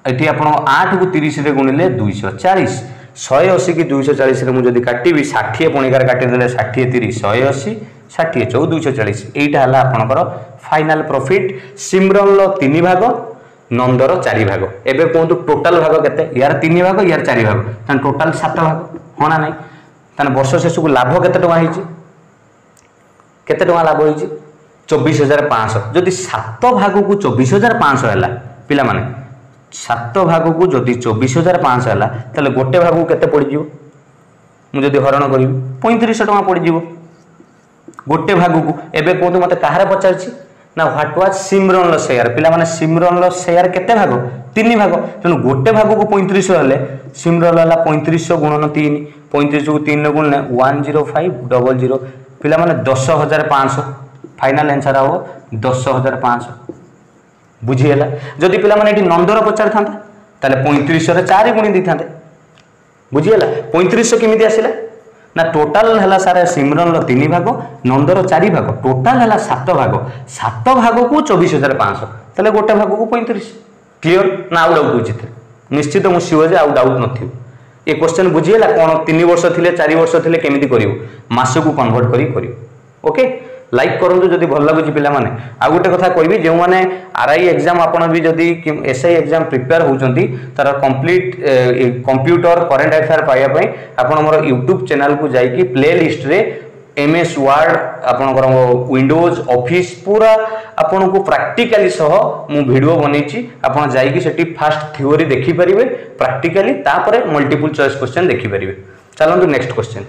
ये आप 8 को 30 रे गुणिले 240 180 की 240 रे मुझे काटी 60 पुणिकार काटिदेले 60 30 180 60 14 240 यहीटा है आपंकर फाइनाल प्रॉफिट सिमरन लो 3 भाग नंदर 4 भाग एबे कहतु टोटाल भाग केते यार 3 भाग यार 4 भाग तान टोटाल 7 भाग होना नहीं तान वर्ष शेष को लाभ केते टका हिची केते टका लाभ हिची 24500 जदि 7 भाग को 24500 हैला पिला माने 7 भाग को जदि 24500 हैला तले गोटे भाग को केते पड़ जिवो मु जदि हरण करी 3500 टका पड़ जिवो गोटे भाग को एबे कहतु मते काहारे पचारछि ना व्हाट वाज सिमरन लो शेयर पिला माने सिमरन लो शेयर केते भाग 3 भाग तेनु गोटे भाग को 3500 हेले सिमरन हला 3500 गुणन 3 35 को 3 ने गुणने 10500 पिला माने 10500 फाइनल आंसर हो 10500 बुझीला जदि पिला माने एटी नंदर पचार थांता ताले 3500 रे 4 गुणी दी थांते बुझीला 3500 केमिति आसिला ना टोटाल हला सारे सिमरन लो 3 भाग नंदर 4 भाग टोटाल हला 7 भाग को 24500 ताले गोटे भाग को 35 क्लियर ना आउ डाउट बुझिते निश्चित मु सियोर जे आउ डाउट नथियो ए क्वेश्चन बुझीला कोन 3 वर्ष थिले 4 वर्ष थिले केमिति करिवो मास को कन्वर्ट करिवो ओके लाइक करंतु जदि भल लागुची पिला माने आ गोटे कथा कहबी जे माने आरआई एग्जाम आपण भी जदि एसआई एग्जाम प्रिपेयर होउचंती तार कंप्लीट कंप्यूटर करंट अफेयर पाया पई आपण मोर YouTube चैनल को जाई कि प्ले लिस्ट रे एमएस वर्ड आपनकर विंडोज ऑफिस पूरा आपन को प्रैक्टिकली सह मु वीडियो बनेची आपण जाई कि सेठी फास्ट थ्योरी देखि परिबे प्रैक्टिकली तापरे मल्टीपल चॉइस क्वेश्चन देखि परिबे चलंतु नेक्स्ट क्वेश्चन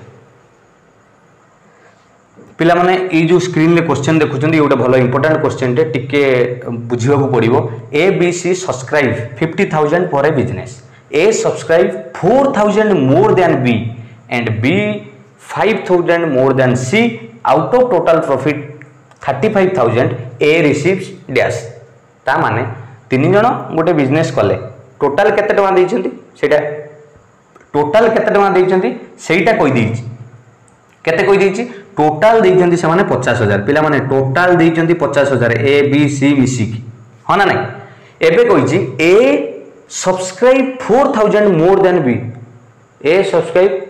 पिला माने ई जो स्क्रीन रे क्वेश्चन देखुचंदी गोटे भलो इंपोर्टेंट क्वेश्चन टे टिके बुझिबा को पड़िबो A B C subscribe 50000 for a business A subscribe 4000 more than B and B 5000 more than C out of total profit 35000 A receives dash ता माने तीन जण गोटे बिजनेस कले टोटल केते टका दैछंती सेटा टोटल केते टका दैछंती सेटा कहि दैछि केते कहि दैछि टोटाल देइछंती से माने 50000 पिला माने टोटाल देइछंती 50000 ए बी सी मिसी की हो ना नहीं एबे कहिछि A subscribe 4000 more than B A subscribe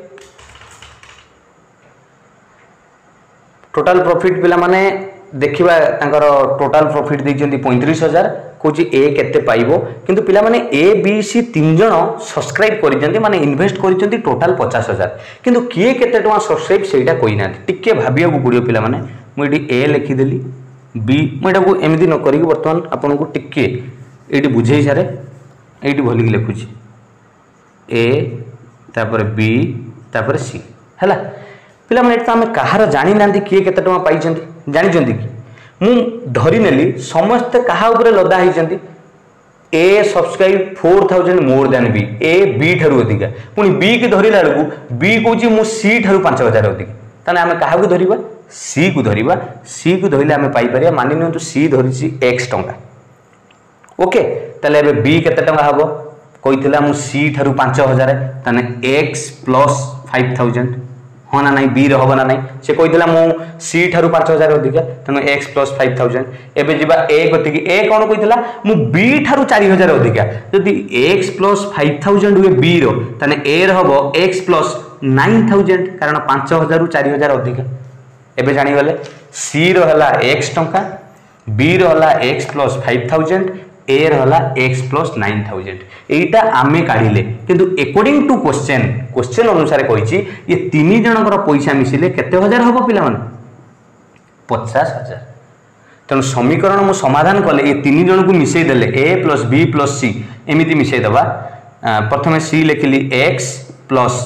total profit पिला माने देखिबा तांकर टोटल प्रॉफिट देइछंती 35000 कोची ए केते पाइबो किंतु पिला माने ए बी सी तीन जण सब्सक्राइब करिजंती माने इन्वेस्ट करिजंती टोटल 50000 किंतु किए केते टका सब्सक्राइब सेटा कोइ ना टिके भाबिया को गुडियो पिला माने मु एडी ए लिखि देली बी मु एटा को एमिति न करी वर्तमान आपन को टिके एडी बुझेई सारे एडी भली के लिखुची ए तापर बी तापर सी हला पिला माने एटा हम कहार जानि नांती किए केते टका पाइजंती जानि जंती कि मु धरी नेली समस्त कहा ऊपर लदा हिचंती A subscribe 4000 more than B A B ठारू अधिका पुनी बी के धरिला लकु बी कोची मु सी ठारू 5000 अधिका ताने हम कहा को धरिबा सी को धरिले हम पाई परिया मानि नियंतु सी धरिछि x टंका ओके ताले एबे बी केते टंका हबो कहितला मु सी ठारू 5000 ताने x प्लस 5000 हाँ ना नहीं बी रहा ना नहीं से कही मु सी ठारू 5000 अधिका तेणु x प्लस 5000 एबे जिबा ए कति ए कौन कही मु बी ठारू 4000 अधिका जदि x प्लस 5000 हुए बी रो तने ए रहबो x प्लस 9000 कारण 5000 रु 4000 अधिका एबे जानि गले सी रो हला x टंका बी रो हला x प्लस 5000 ए रहला x प्लस 9000 एटा आमे काढिले किंतु अकॉर्डिंग टू क्वेश्चन अनुसार कहिछि ये तीन जनकर पैसा मिसिले केते हजार हबो पिला माने 50000 तेणु समीकरण मु समाधान कले ये तीन जन को मिसई देले a plus b plus c एमिति मिसई दबा प्रथमे c लिखिली x प्लस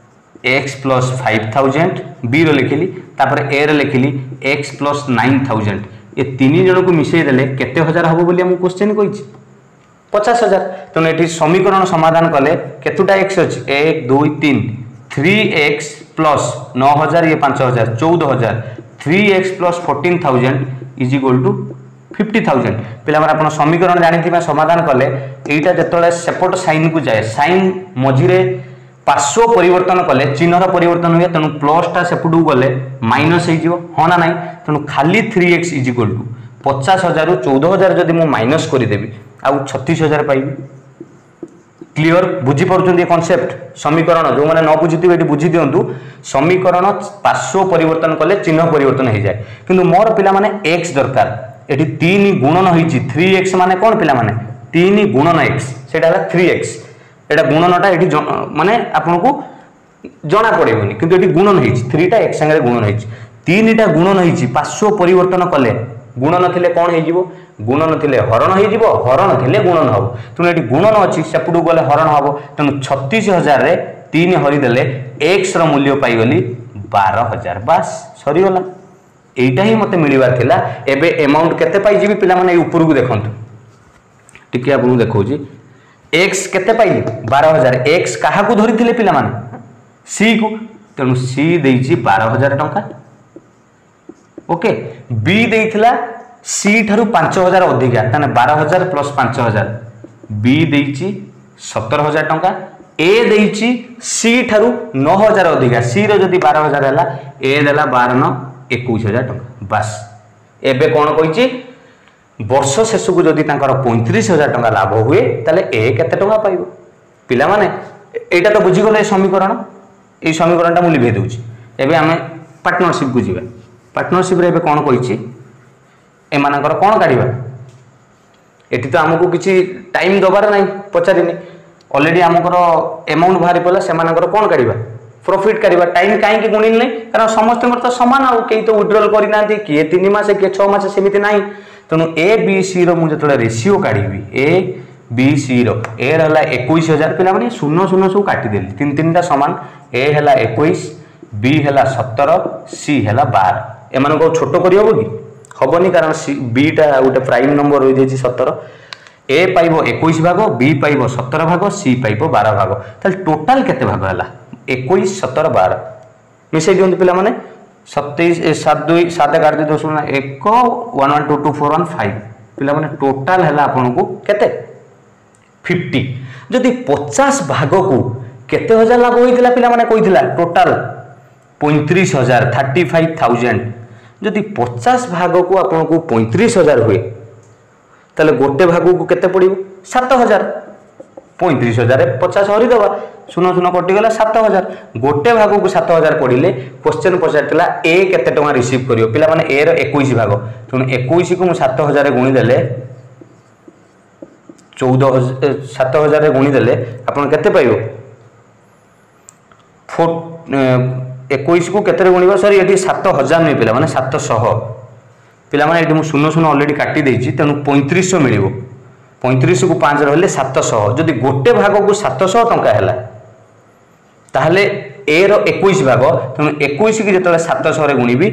5000 b रो लिखिली तापर a रो लिखिली x प्लस 9000 ये तीन जन को मिसई देले केते हजार हबो बोली हम क्वेश्चन कहिछि 50000 तेणु एठी समीकरण समाधान कले केतुटा x अछि 1 2 3 3x प्लस 9000 ये 5000 14000 3x plus 14000 is equal to 50000 पिला माने आपण समीकरण जानिथिबा समाधान कले एटा जतले सेपट साइन को जाए साइन मझिरे पार्श्व परिवर्तन कले चिन्हर परिवर्तन हुए तेणु प्लस टा सेपटू गले माइनस हो हाँ ना नहीं तेणु खाली 3x इज इक्वल टू 50000 रु 14000 जदि मु माइनस करदेवी आउ 36000 पाइबी क्लियर बुझी पार्टी कनसेप्ट समीकरण जो मैंने न बुझी ये बुझी दिंतु समीकरण पार्श्व परिवर्तन कले चिन्ह परिवर्तन हो जाए किंतु मोर पिला माने x दरकार ये 3 गुणन होइछि 3x माने कौन पिला माने 3 गुणन x सेटा 3x एटा गुणनटा ये माने आपन को जना पड़ेनि किंतु ये गुणन होइछि 3टा x संगे गुणन होइछि 3टा गुणन होइछि पार्श्व परिवर्तन कले गुणन थिले कौन हो जिवो गुणन थिले हरण हो जिवो हरण थिले गुणन हबो तेणु ये गुणन अच्छी सेपटू गले हरण हबो तेणु 36,000 रे 3 हरी देले x रो मूल्य पाइगली 12,000 बस सरीगला एटा ही मते मिलिबार थिला एबे अमाउंट केते पाइ जिवि पिला माने ऊपर को देखंतु टिके आपन देखौजी x केते पाइ 12,000 x काहा को धरिथिले पिला माने c को तेणु c देइछि 12,000 टंका ओके b देइथिला c ठारू 5,000 अधिका ताने 12,000 प्लस 5,000 b देइछि 17,000 टंका a देइछि c ठारू 9,000 अधिका c रो जदी 12,000 हैला a देला 12 9 21,000 टंका बस एबे कोन कहिछि वर्ष शेष को जदी तांकर 35,000 टंका लाभ हुए ताले a केते टंका पाइबो पिला माने एटा तो बुझी गले समीकरण ए समीकरणटा मु लिखै दउछि एबे हमें पार्टनरशिप को जिबा पार्टनरशिप रे कौन कही एमानकर कौन काढ़ा एटी तो आमको किसी टाइम दबार ना पचारिनी ऑलरेडी आमकर अमाउंट बाहरी पड़ा से कौन काढ़ा प्रॉफिट काढ़ा टाइम कहीं गुणी नहीं कारण समस्त तो सामान आउ कई तो विड्रॉल करना किए 3 मास किए 6 मास सेमती ना तेणु ए बी सी रो रेसीओ काढ़ी ए बी सी रो ए रहा 21,000 पिला शून्य शून्य सब काटिदेली 3 सामान ए है 21 बी है 17 सी है 12 एम छोट कर हेनी कारण बीटा गोटे प्राइम नंबर रही जाइए 17 ए पाइब 21 भाग बी पाइब 17 भाग सी पाइब 12 भाग ताल टोटाल केते भाग है 21 17 12 मिसई दिखते पिला माने 27 7 2 7 11 2 10 1 1 1 2 2 4 1 5 पिला माने टोटाल है आपन को केते 50 जदि 50 भाग को केते हजार लाभ होइतिला पिला माने कहितिला टोटाल 35,000 35,000 जदि 50 भाग को आपन को 35,000 हुए ताले गोटे भाग को केते पड़िबो 7,000 35,000 50 हरि दबा सुनो सुनो कटि गला 7,000 गोटे भाग को 7,000 पड़िले क्वेश्चन पचारतिला ए केते टंका रिसीव करियो पिला माने ए रो 21 भाग तुम 21 को 7,000 गुणी देले 7,000 गुणी देले आपन केते पाइबो 21 को केते गुणिबा सॉरी एटी 7,000 नहीं पिला माने 700 पिला माने एटी मु शून्य शून्य ऑलरेडी काटी देछि तेनु 3500 मिलिबो 35 को 5 रहले 700 जदि गोटे भाग को 700 टंका हैला ताहले ए रो 21 भाग तेनु 21 की जतले 700 रे गुणिबी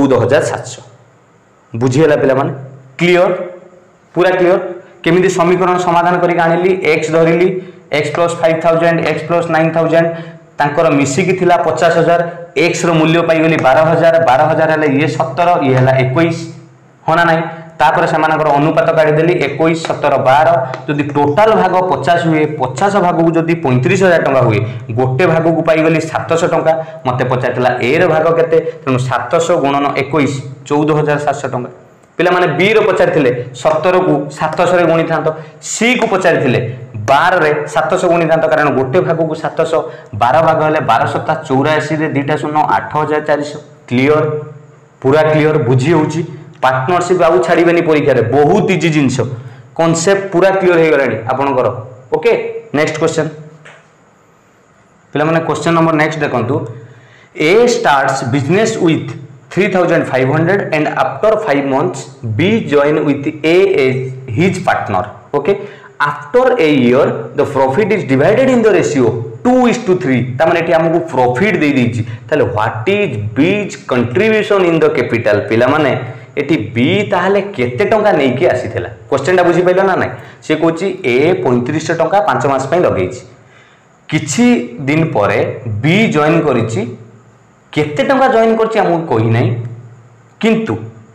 14,700 बुझी हैला पिला माने क्लियर पूरा क्लियर केमिति समीकरण समाधान करी आनिली x धरिली x + 5,000 x + 9,000 तांकर मिसिकी थिला 50,000 x रो मूल्य पाई गली 12,000 12,000 हले ये 17 ये हला 21 होना नहीं तापर से मानकर अनुपात काढी देली 21 17 12 जदि टोटल भाग 50 हुए 50 भाग को जदि 35,000 टंका हुए गोटे भाग को पाई गली 700 टंका मते पचारतिला ए रो भाग केते तेनु 700 गुणन 21 14,700 टंका पिला माने बी रो पचारथिले 17 को 700 रे गुणी थांतो सी को पचारथिले 12 रे 700 गुणी थांतो कारण गोटे भाग को 700 12 भाग हले 1284 रे दीटा शून्य 8,400 क्लियर पूरा क्लियर बुझी होउची पार्टनरशिप आउ छाड़ीबेनी परीक्षा रे बहुत इजी जिंस कांसेप्ट पूरा क्लियर हे गलानी आपनकर ओके नेक्स्ट क्वेश्चन पिला माने क्वेश्चन नंबर नेक्स्ट देखंतु A starts business with 3,500 and after 5 months B join with A as his partner okay after a year the profit is divided in the ratio 2:3 तामाने एटी हमकु profit दे दीची ताले what is B's contribution in the capital पिला माने eighty B ताहले केते टंका नै कि आसीथिला क्वेश्चन टा बुझी पाइलो ना नै से कोची A 3500 टंका 5 मास पई लगेइची किछि दिन परे B जॉइन करिची केते टंका जॉइन करछि हमकु कहि नै किंतु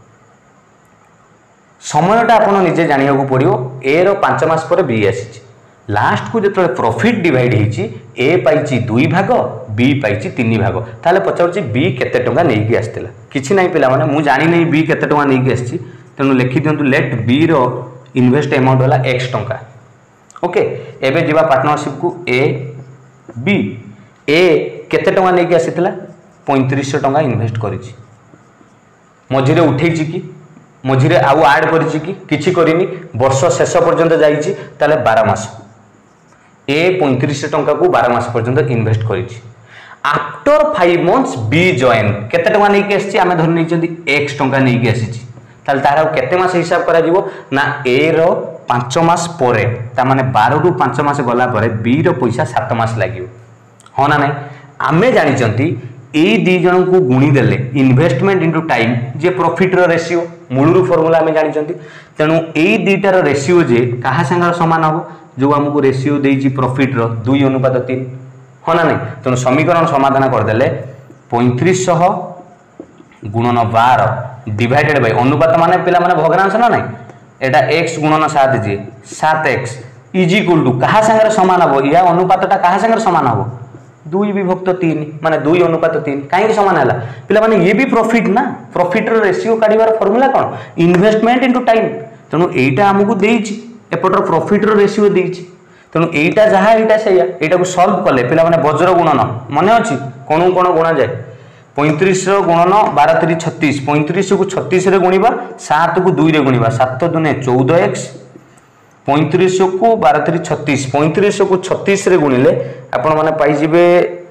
समयटा आपण निजे जानिया को पड़ियो ए रो 5 मास पर बी आसी लास्ट को जतले प्रॉफिट डिवाइड हेची ए पाइची 2 भाग बी पाइची 3 भाग ताले पचाउची बी केते टंका नै कि आस्तिला किछि नै पिला माने मु जानि नै बी केते टंका नै कि आसी तेनु लिखि दियंतु लेट बी रो इन्वेस्ट अमाउंट होला x टंका ओके एबे जीवा पार्टनरशिप को ए बी ए केते टंका नहीं आसीथिला 3500 टंका इन्वेस्ट करिछि मझिरे उठेछि कि मझिरे आउ ऐड करिछि कि किछि करिनी वर्ष शेष पर्यंत जाइछि ताले 12 मास ए 3500 टंका को 12 मास पर्यंत इन्वेस्ट करिछि आफ्टर 5 मंथ्स बी जॉइन केते टंका नहीं आसी आमे धरि नै चंदी x टंका नहीं आसी ताले तार केते मास हिसाब करा जिवो ना ए रो 5 मास परे ता माने 12 रु 5 मास गला परे बी रो पैसा 7 मास लागियो हो ना नहीं आमे जानि चंती ए दी जन को गुणी देले इन्वेस्टमेंट इनटू टाइम जे प्रॉफिट रो रेशियो मूलरू फार्मूला आमे जानि चंती तेनु ए दीटार रेशियो जे कहा संगर समान हो जो हमको रेशियो देइछि प्रॉफिट रो 2:3 हो ना नहीं तेनु समीकरण समाधान कर देले 3500 गुणन 12 डिवाइडेड बाय अनुपात माने पिला माने भग्नांश ना नहीं एटा x गुणन 7 जे 7x इज इक्वल टू कहा संगर समान हो या अनुपातटा कहा संगर समान हो 2/3 माने 2:3 काहे समान हैला पिला माने ये भी प्रॉफिट ना प्रॉफिट रो रेशियो काढिबार फार्मूला कोन इन्वेस्टमेंट इनटू टाइम तेनु एटा हमकु देइछि एपटर प्रॉफिट रो रेशियो देइछि तेनु एटा जहा एटा सैया एटा को सॉल्व कले पिला माने वज्र गुणन माने अछि कोन गुणा जाय 35 गुणन 12 3 36 35 को 36 रे गुणिबा 7 को 2 रे गुणिबा 7 दुने 14x 35 को 12 3 36 35 को 36 रे गुणिले आपण माने पाई जिवे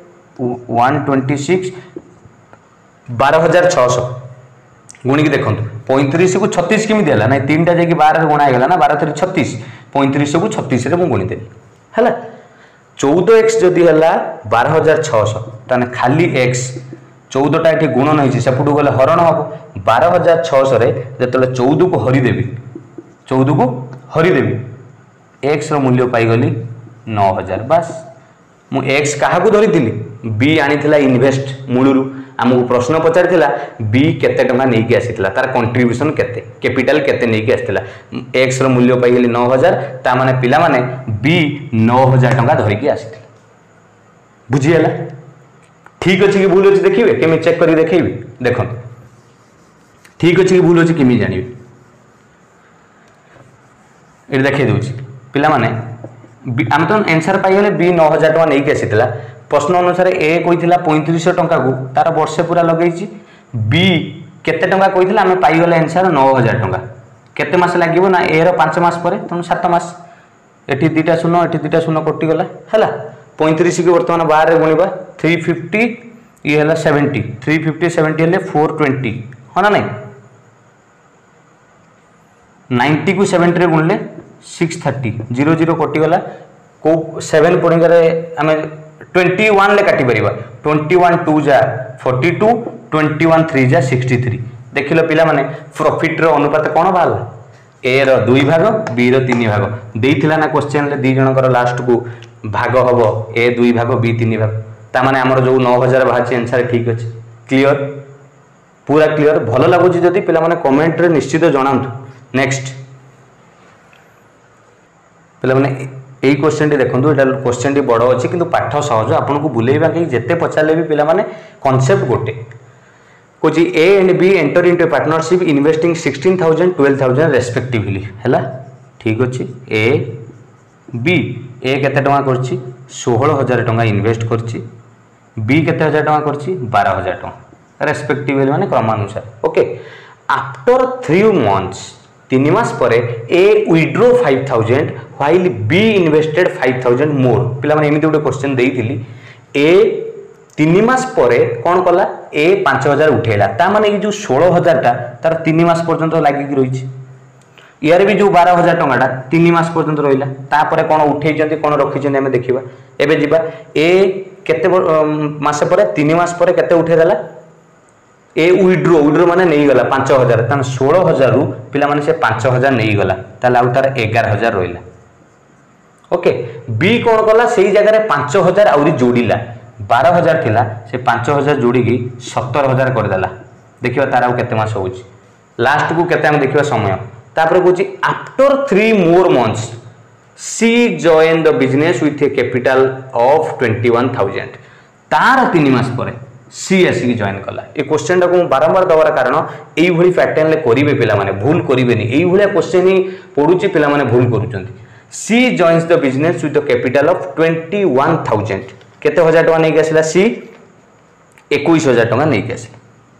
126 12600 गुणी की देखंतु 35 को 36 केमी देला नै तीनटा जे कि 12 रे गुणा गेला ना 12 3 36 35 को 36 रे मु गुणी देली हला 14x जदी हला 12600 तने खाली x 14 टा एठी गुणन होइछि सेपुटु गले हरण हबो 12600 रे जेतले 14 को हरि देबी 14 को हरि देबी x रो मूल्य पाई गली 9000 बस मु x काहा को धरि दिली b आनिथिला इन्वेस्ट मूलरू हमको प्रश्न पचारिथिला b केते टंका नै कि आसीथिला तार कंट्रीब्यूशन केते कैपिटल केते नै कि आसीथिला x रो मूल्य पाई गली 9000 ता माने पिला माने b 9000 टंका धरि कि आसीथिला बुझी हला ठीक अछि कि भूल अछि देखिबे केमे चेक करी देखैबे देखन ठीक अछि कि भूल अछि केमी जानिबे ए देखै दोछि पिला माने हम तो आंसर पाई गले b 9000 टंका नै कि आसीथिला प्रश्न अनुसार ए कहिथिला 3500 टंका को तार वर्ष पूरा लगैछि बी केते टंका कहिथिला हमें पाई गले आंसर 9000 टंका केते मास लागिवो ना ए रो 5 मास परे तनु 7 मास एठी दुटा शून्य एठी दुटा शून्य कटि गला हला 35 के वर्तमान 12 रे गुणिबा 350 ये हला 70 350 70 हले 420 हो ना नहीं 90 को 70 रे गुणले 630 00 कटि गला को 7 पढिगरे हमें 21 ले काटी परिबा 21 2 जा 42 21 3 जा 63 देखिलो पिला माने प्रॉफिट रो अनुपात कोन भाला ए रो 2 भाग बी रो 3 भाग देइथिला ना क्वेश्चन ले दी जनकर लास्ट को भाग हबो ए 2 भाग बी 3 भाग ता माने हमर जो 9000 भाछि आंसर ठीक अछि क्लियर पूरा क्लियर भलो लागो जदी पिला माने कमेंट रे निश्चित जणांतु नेक्स्ट पिला माने एई क्वेश्चन टी देखंतु एटा क्वेश्चन टी बडो अछि किंतु पाठ सहज आपन को बुलेइबा कि जेते पचाले भी पिला माने कांसेप्ट गोटे कोची A and B enter into partnership investing 16000 12000 respectively हैला ठीक अछि ए बी ए केते टका करछि 16000 टका इन्वेस्ट करछि बी केते हजार टका करछि 12000 टका रेस्पेक्टिवली माने क्रमानुसार ओके आफ्टर 3 मंथ्स 3 मास परे A withdraw 5000 while B invested 5000 more पिला माने एमिति गोटे क्वेश्चन देइथिली ए 3 मास परे कोन कला ए 5000 उठेला ता माने ई जो 16000 टा तार 3 मास पर्यंत लागि कि रहिछि यार भी जो 12000 टंकाटा 3 मास पर्यंत रहिला ता परे कोन उठेइ जंती कोन रखि जंती हमें देखिबा एबे जिबा ए केते मास परे 3 मास परे केते उठे देला ए विथड्रॉ माने नहीं गला 5000 तन 16000 रु पिला माने से 5000 नहीं गला ताला आउ तार 11000 रहिला ओके बी कोन कला सेही जगह रे 5000 आउरी जोड़ीला 12000 थिला से 5000 जोड़ी की 70000 कर देला देखिबा तार आउ केते मास होउची लास्ट को केते हम देखिबा समय तापर कहूची after 3 more months C join the business with a capital of 21000 तार 3 मास परे सी आसी जॉइन कला ए क्वेश्चन टा को बारंबार दबार कारण एई भली पैटर्न ले करिवे पिला माने भूल करिवे नी एई भलिया क्वेश्चन ही पडुची पिला माने भूल करूचंती C joins the business with the capital of 21,000 केते हजार टका नहीं आसला सी 21,000 टका नहीं आसला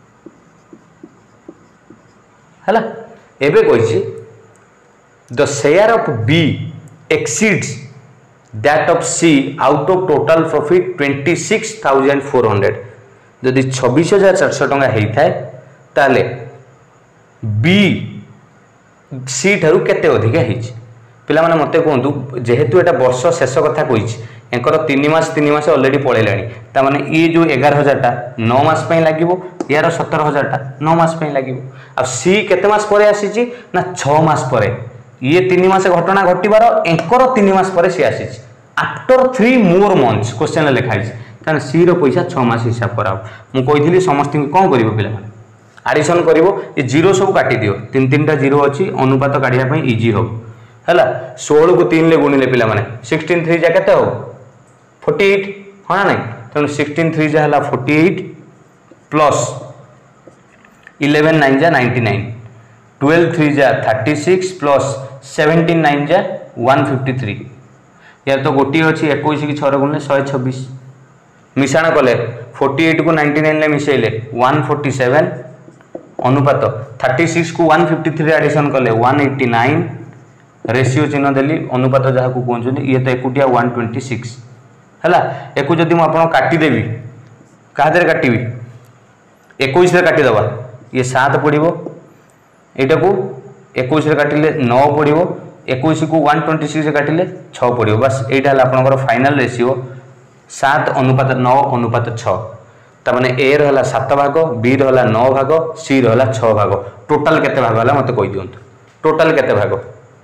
हला एबे कहिछि the share of B exceeds that of C out of total profit 26,400 जदि 26,400 टका होता है ताले बी सी ठारू केते अधिक होइछि पिला माने मते कहंतु जेहेतु एटा वर्ष शेष कथा कहिछि एकर 3 मास ऑलरेडी पळेलाणी ता माने ये जो 11,000 टा 9 मास पई लागिवो यार 17,000 टा 9 मास पई लागिवो आ सी केते मास परे आसीछि ना 6 मास परे ये 3 मास घटना घटिबार एकर 3 मास परे सी आसीछि आफ्टर 3 मोर मंथ्स क्वेश्चन लिखाइछि ताने सी रो पैसा 6 मास हिसाब कराओ मु कहिथिली समस्त कोन करिवो पिला माने एडिशन करिवो ये जीरो सब काटी दियो 3 जीरो अछि अनुपात काढिया पई इजी हो हैला 16 को 3 ले गुणिले पिला माने 16 3 जा केते हो 48 हां नहीं तो 16 3 जा हला 48 प्लस 11 9 जा 99 12 3 जा 36 प्लस 17 9 जा 153 यार तो गोटी अछि 21 की 6 गुणले 126 मिशाण कले 48 को 99 ले मिसेले 147 अनुपात 36 को 153 एडिशन कले 189 रेशियो चिन्ह देली अनुपात जहाँ को कहते ये तो एकुटिया 126 हैला एको जदि मु आपन काटी देबी कादरे काटिबी 21 रे काटी दबा ये 7 पड़िबो एटा को 21 रे काटिले 9 पड़िबो 21 को 126 रे काटिले 6 पड़िबो बस एटा हला आपनकर फाइनल रेशियो 7 अनुपात 9 अनुपात 6 ता माने ए रहला 7 भाग बी रहला 9 भाग सी रहला 6 भाग टोटल केते भाग हला मते कहि दियंतु टोटल केते भाग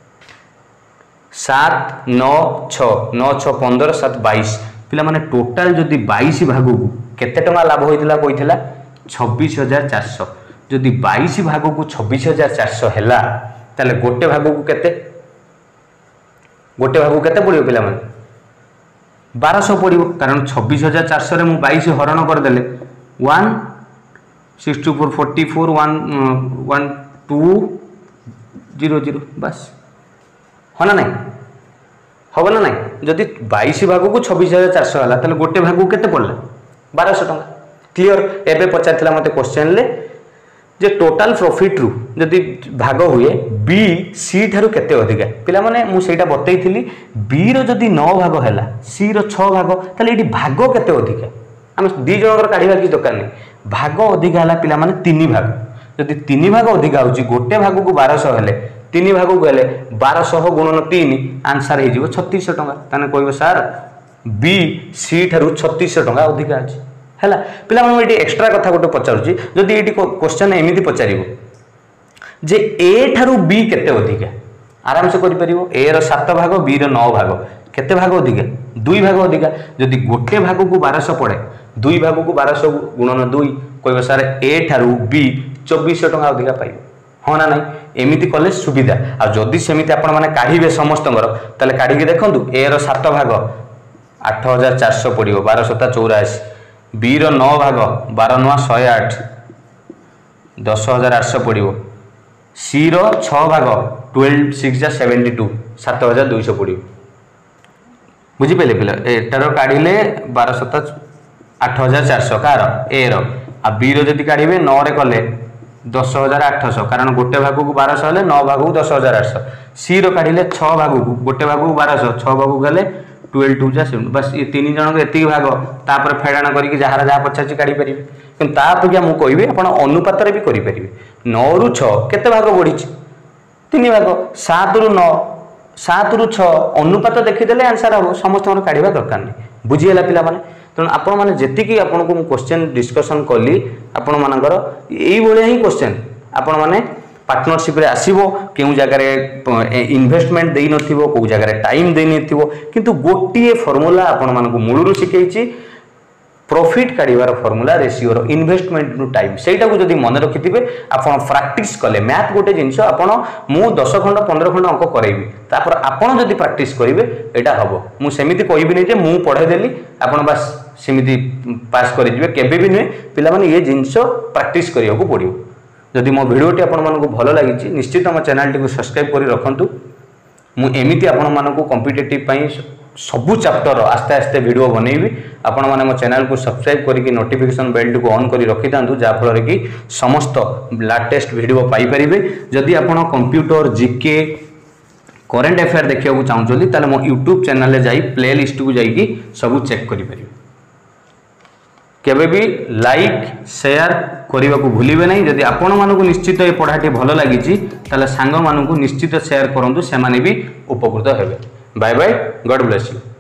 7 9 6 9 6 15 7 22 पिला माने टोटल जदि 22 भाग को केते टका लाभ होइतिला कहितिला 26,400 जदि 22 भाग को 26,400 हैला ताले गोटे भाग को केते पड़ियो पिला माने 1200 पड़ियो कारण 26,400 रे मु 22 हरण कर देले 1 6 2 4 44 1 1 2 0 0 बस हाँ ना नहीं हम ना नहीं जदि 22 भाग को 26,400 है ताले गोटे भाग को केते पड़ला 1200 टका क्लियर एबे पचारथिला मते क्वेश्चन ले जे टोटल प्रॉफिट रु जदि भाग हुए बी सी ठारू केते अधिका पिला माने मु सेटा बतैथिली बी रो जदि 9 भाग हैला सी रो 6 भाग ताले एडी भाग केते अधिका हम दी जनकर काढिबा की दरकार नै भाग अधिका हला पिला माने 3 भाग जदि 3 भाग अधिका होची गोटे भाग को 1200 हेले 3 भाग को हेले 1200 गुणन 3 आंसर हे जिवो 3600 टका ताने कहबो सर बी सी ठारू 3600 टका अधिका अछि हैला पिला हम एटी एक्स्ट्रा कथा गोटे पचारुची जदि एटी क्वेश्चन एमिति पचारिबो जे ए ठारू बी केते अधिका आराम से करि परिबो ए रो 7 भाग बी रो 9 भाग केते भाग अधिका 2 भाग अधिका जदि गोटे भाग को 1200 पड़े 2 भाग को 1200 गुणन 2 कहबो सर ए ठारू बी 2400 टका अधिका पाइबो हाँ ना नहीं एमिति कले सुविधा आ जदि सेमिति आपण माने काढिबे समस्तंगर ताले काढिके देखंतु ए रो 7 भाग 8,400 पड़िबो 1284 बी रो 9 भाग 12 9 108 10,800 पड़िबो सी रो 6 भाग 12 6 जा 72 7,200 पड़िबो बुझी पेले पिला एटारो काढिले 12 7 8,400 कार ए रो आ बी रो जदि काढिबे 9 रे कले 10,800 कारण गोटे भाग को 1200 हेले 9 भाग को 10,800 सी रो काढिले 6 भाग को गोटे भाग को 1200 6 भाग को गले 12 2 जा 7 बस ये 3 जन को एति भाग तापर फेडाण करिक जहार जहा पचाची काढी परिबे किंतु ता अपेक्षा मु कहबे आपण अनुपात रे भी करि परिबे 9 रु 6 केते भाग बढ़िछि 3 भाग 7 रु 9 7 रु 6 अनुपात देखि देले आंसर हो समस्त मन काढिबा दरकार नै बुझी हला पिला माने तेणु आपण माने जेति की आपण को क्वेश्चन डिस्कशन कली आपण मानकर एई भले ही क्वेश्चन आपण माने पार्टनरशिप रे आसीबो केउ जगह रे इन्वेस्टमेंट देई नथिबो को जगह रे टाइम देई नथिबो किंतु गोटिए फार्मूला आपण मान को मूलरू शिखैछि प्रॉफिट काढिबार फार्मूला रेशियो रो इन्वेस्टमेंट नु टाइम सेटा को जदी मन रखिथिबे आपण प्रैक्टिस कले मैथ गोटे जिंस आपण मु 10 खंड 15 खंड अंक करैबी तापर आपण जदी प्रैक्टिस करिवे एटा हबो मु सेमिति कहबी नै जे मु पढे देली आपण बस सेमिति पास करि जिवे केबे भी नै पिला माने ये जिंस प्रैक्टिस करियो को पडियो जदि मो वीडियोटी आपण मन को भलो लागिछि निश्चित हम चैनल टी को सब्सक्राइब करि रखंतु मु एमिति आपण मानकु कॉम्पिटिटिव पई सबु चैप्टर आस्ते आस्ते वीडियो बनैबी। आपण माने मो चैनल को सब्सक्राइब करके नोटिफिकेशन बेल को ऑन करी रखि थांतु जा फल कि समस्त लेटेस्ट वीडियो पाई परिबे। जदि आपण कंप्यूटर जीके करेंट अफेयर देखिया चाहूँगी ताले मो यूट्यूब चैनल ले जाई प्ले लिस्ट को जाइए सब चेक करि परिबे। केबे भी लाइक शेयर करने को भूलिबे नहीं। जदि आपण मानकु निश्चित ये पढ़ाटी भल लगी ताले सांग मानकु निश्चित शेयर करंतु, से माने भी उपकृत हेबे। Bye bye, God bless you.